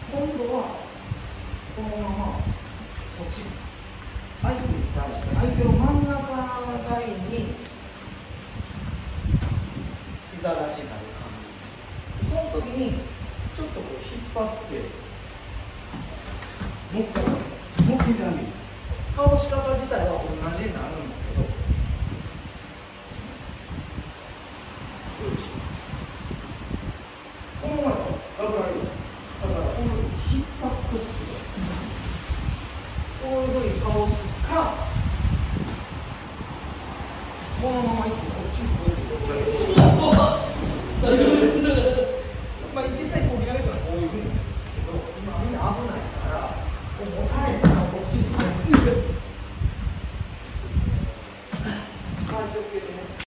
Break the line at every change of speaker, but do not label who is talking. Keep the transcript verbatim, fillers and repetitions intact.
今度はこのままこっち相手に対して相手の真ん中ラインに膝立ちになる感じです。その時にちょっとこう引っ張ってもう一回もう一回あげる。倒し方自体は同じになるんだけどよいしょ。